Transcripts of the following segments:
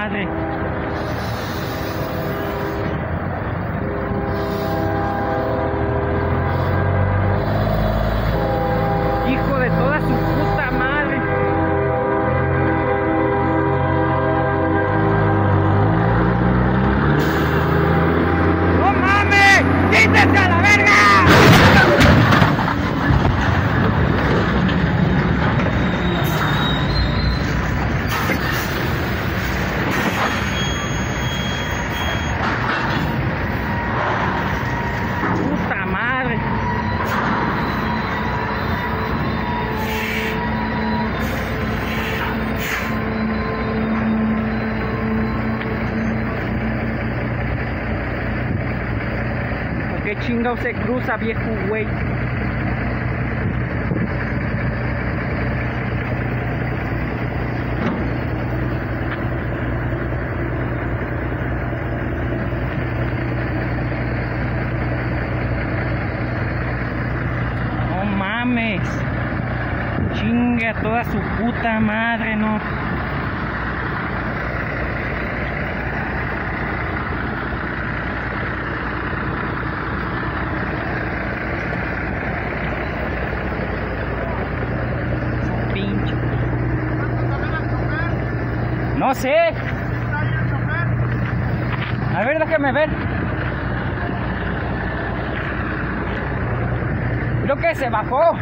madre. Hijo de toda su puta madre. ¡No mames! ¡Quítense a la verga! Puta madre. ¿Qué chingado se cruza, viejo güey? No mames. Chingue a toda su puta madre, no. No sé. A ver, déjame ver. Creo que se bajó.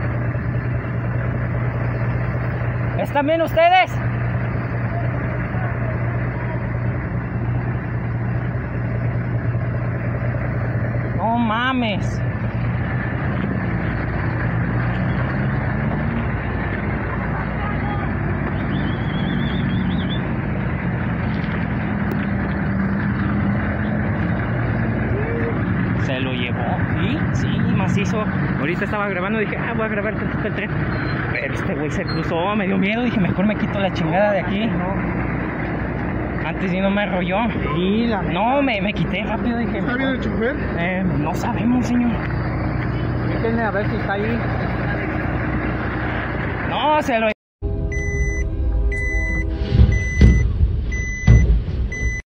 ¿Están bien ustedes? No mames. Se lo llevó, sí, macizo. Ahorita estaba grabando, dije, voy a grabar tantito el tren. Pero este güey se cruzó, me dio miedo, dije, mejor me quito la chingada de aquí. Antes sí no me arrolló. Sí, no, me quité rápido, dije. ¿Está bien el chofer? No sabemos, señor. Déjenme a ver si está ahí. No, se lo